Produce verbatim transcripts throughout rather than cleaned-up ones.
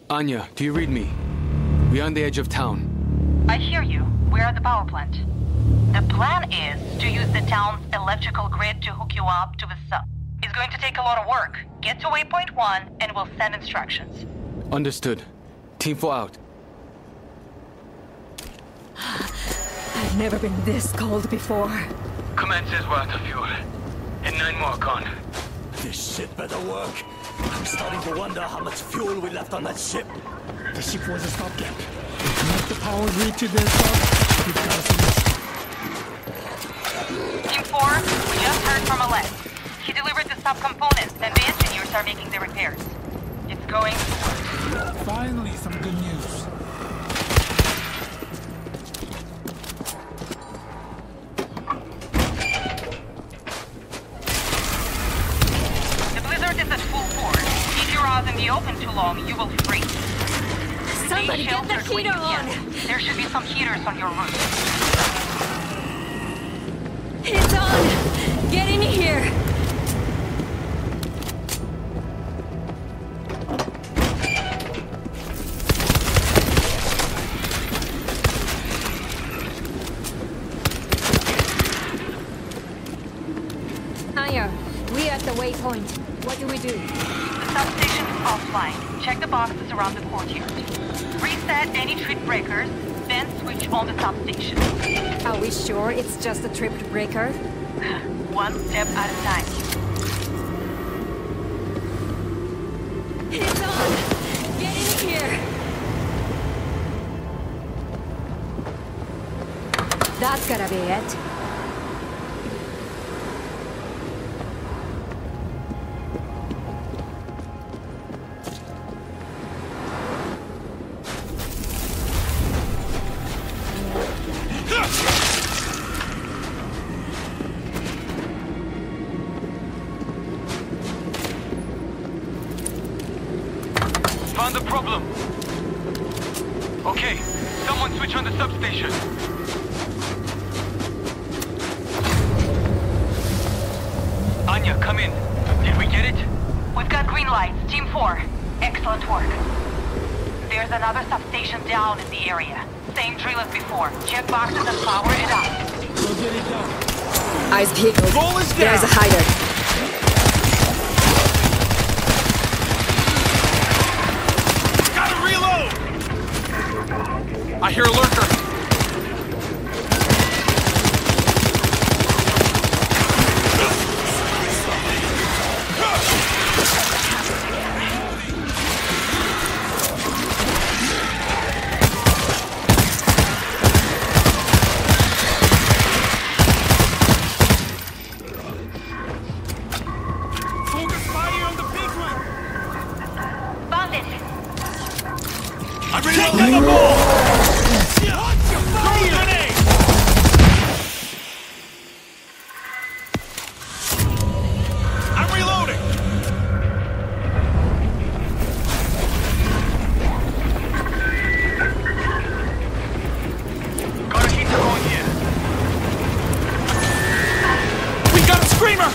Anya, do you read me? We're on the edge of town. I hear you. We're at the power plant. The plan is to use the town's electrical grid to hook you up to the sub. It's going to take a lot of work. Get to waypoint one and we'll send instructions. Understood. Team four out. I've never been this cold before. Command says we're out of fuel. And nine more gone. This shit better work. I'm starting to wonder how much fuel we left on that ship. The ship was a stopgap. If the power grid to their sub, we've got a solution. Team four, we just heard from Aled. He delivered the sub-components and the engineers are making the repairs. It's going to work. Finally, some good news. The blizzard is at full force. If you're out in the open too long, you will freeze. Somebody Stay get the sheltered when heater you on! can. There should be some heaters on your roof. It's on! Get in here! Anya, we're at the waypoint. What do we do? The substation is offline. Check the boxes around the courtyard. Reset any trip breakers, then switch on the substation. Are we sure it's just a tripped breaker? One step at a time. It's on! Get in here! That's gotta be it. Found the problem. Okay, someone switch on the substation. Anya, come in. Did we get it? We've got green lights. Team four. Excellent work. There's another substation down in the area. Same drill as before. Check boxes and power it up. Go get it done. Eyes peeled. Goal is down. There's a hider. I hear a lurker. Focus fire on the big one. Found it. I'm reloading the ball. I'm reloading! Gotta keep going here. We got a screamer!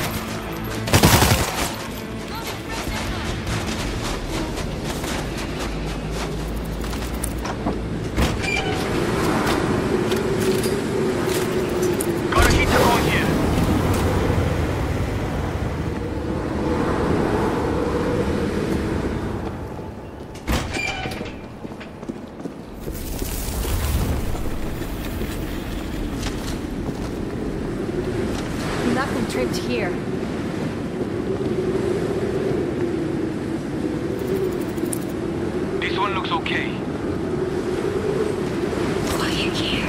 Nothing tripped here. This one looks okay. Quiet here.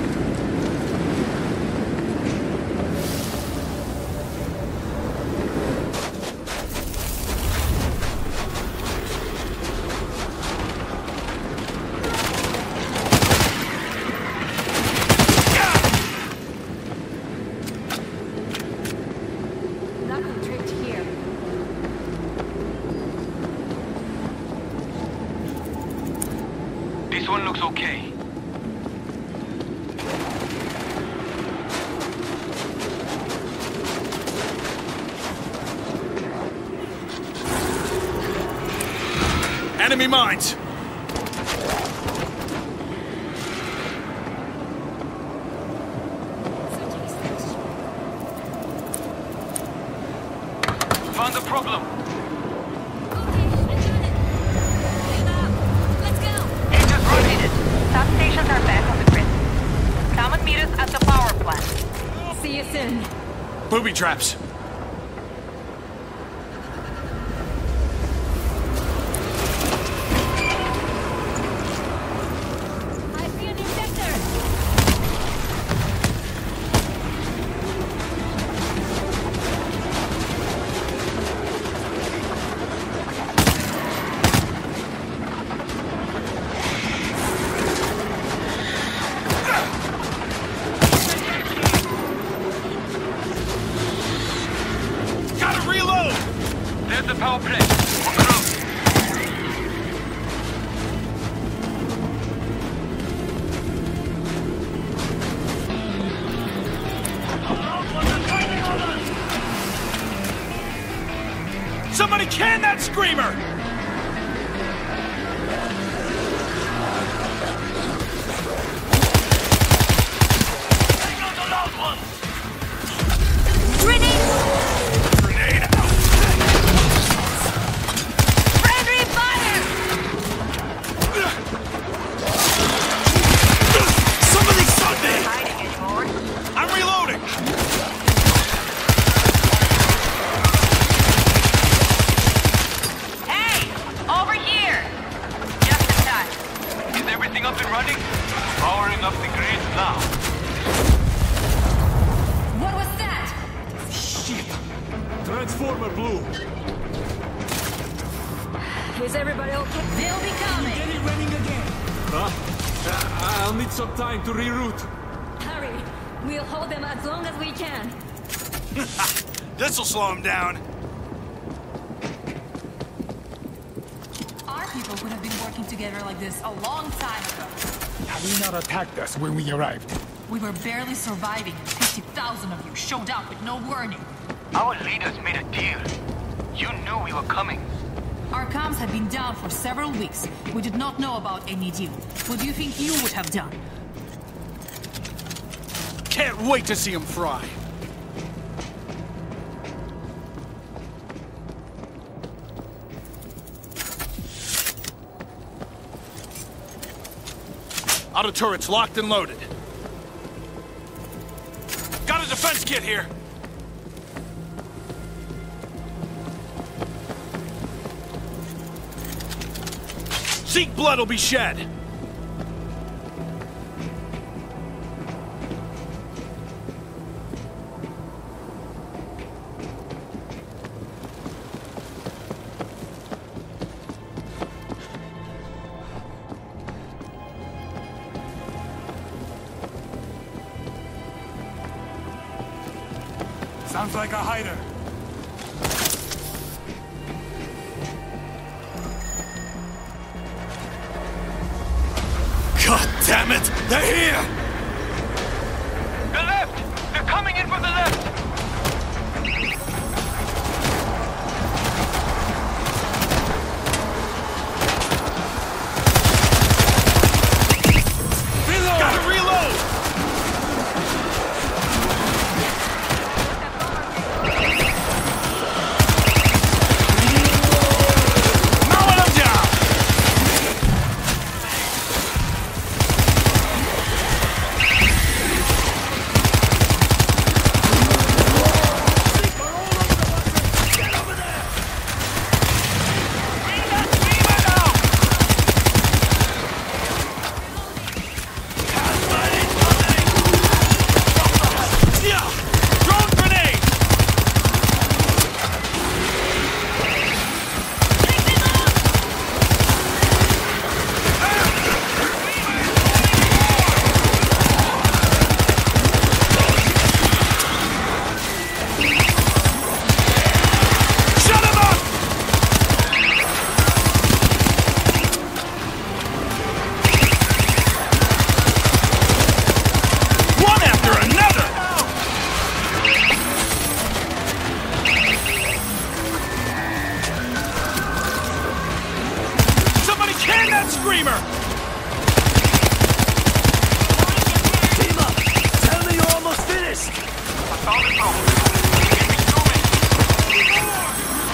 Nothing tripped here. This one looks okay. Enemy mines! found the problem. Let's go! Agent rotated. Substations are back on the grid. Come and meet us at the power plant. See you soon. Booby traps. I see an infector. Gotta reload! There's the power plant. We're close. Somebody can that screamer! Grenade out! Friendly fire! Somebody shot me! Hiding anymore. I'm reloading! Hey! Over here! Just in time. Is everything up and running? Powering up the grid now. What was that? Shit! Transformer blue. Is everybody okay? They'll be coming. Get it running again. Huh? Uh, I'll need some time to reroute. Hurry. We'll hold them as long as we can. This'll slow him down. Our people would have been working together like this a long time ago. Had he not attacked us when we arrived? We were barely surviving. fifty thousand of you showed up with no warning. Our leaders made a deal. You knew we were coming. Our comms had been down for several weeks. We did not know about any deal. What do you think you would have done? Can't wait to see him fry. Auto turrets locked and loaded. Got a defense kit here. Seek blood will be shed. Sounds like a hider. God damn it! They're here! The left! They're coming in from the left! Reload! Gotta reload! Mowing them down! Screamer! Team up! Tell me you're almost finished! I found the problem. Keep it moving.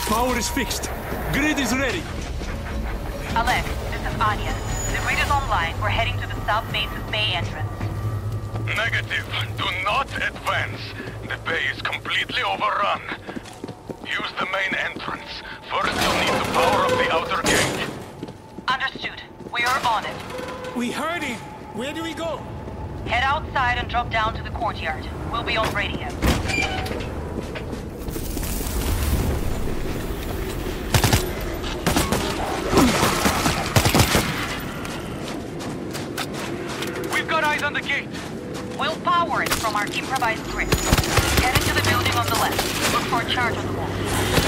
Power is fixed. Grid is ready. Alex, this is Anya. The grid is online. We're heading to the South Base's Bay entrance. Negative. Do not advance. The bay is completely overrun. Use the main entrance. First, you'll need to power up the outer gate. Understood. We are on it. We heard him. Where do we go? Head outside and drop down to the courtyard. We'll be on radio. We've got eyes on the gate. We'll power it from our improvised grid. Head into the building on the left. Look for a charge on the wall.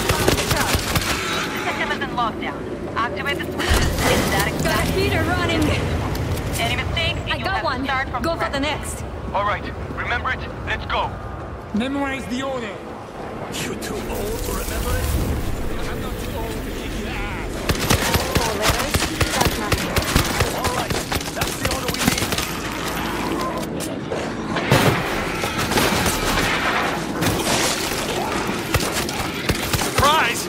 The system is in lockdown. Activate the switches in that Got a exact... heater running. Any mistakes, I you'll got have one. to start from Go for scratch. the next. All right. Remember it? Let's go. Memorize the order. You too old to remember it? I'm not too old to kick your ass. Four letters. That's nothing. All right. That's the order we need. Surprise!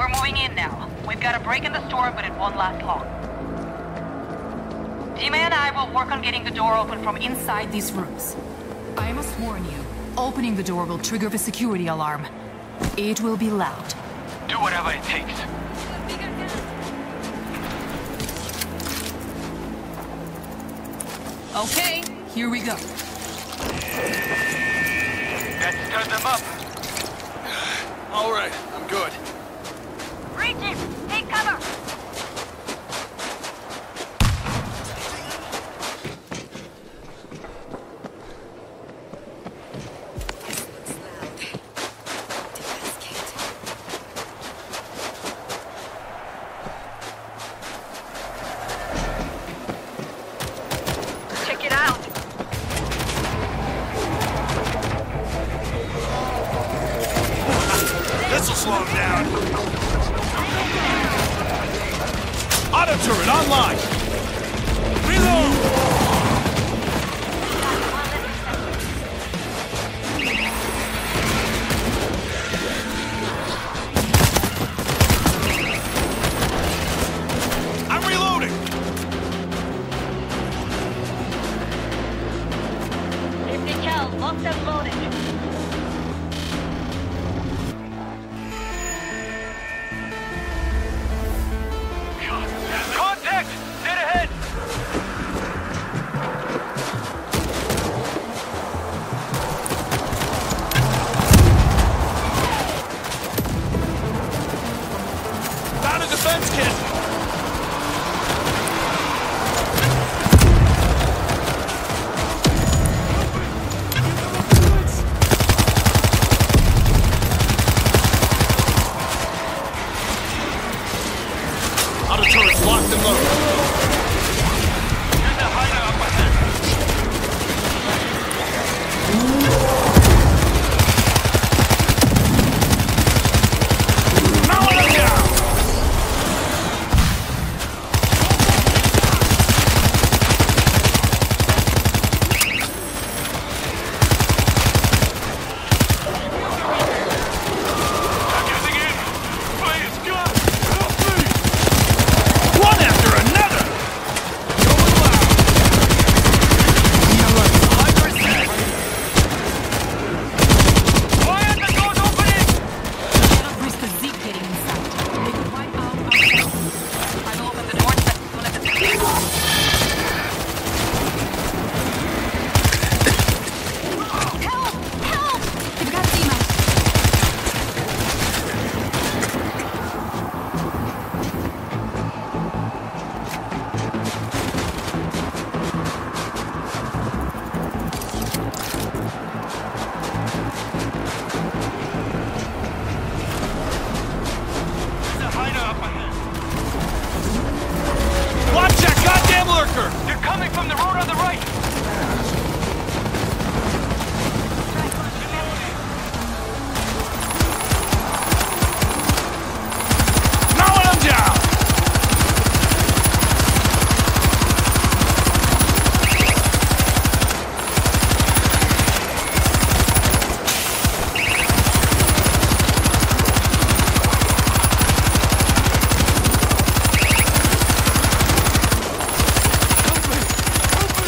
We're moving in now. We've got a break in the store, but it won't last long. Dima and I will work on getting the door open from inside. Inside these rooms. I must warn you, opening the door will trigger the security alarm. It will be loud. Do whatever it takes. Okay, here we go. Let's stir them up. All right, I'm good. Breaches! Take cover! Check it out! This'll slow him down. Auto turret online. Reload. I'm reloading. fifty cal, locked and loaded. Contact! Dead ahead! Found a defense kit. Auto turret's locked and loaded. There's a hideout up ahead. Now I'm down. I'm using it! Please, God! Help me! One after another. Going loud. one hundred percent! Quiet! The door's opening! Cannot risk the Zeke getting inside. They could wipe out our cells. I will open the door to as soon as it's clear. Help! Help! You've got Dima. There's a hideout up ahead. Watch that goddamn lurker. They're coming from the road on the right! Now I'm down. Help me!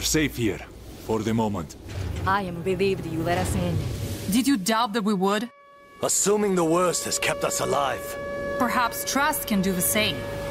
We're safe here, for the moment. I am relieved you let us in. Did you doubt that we would? Assuming the worst has kept us alive. Perhaps trust can do the same.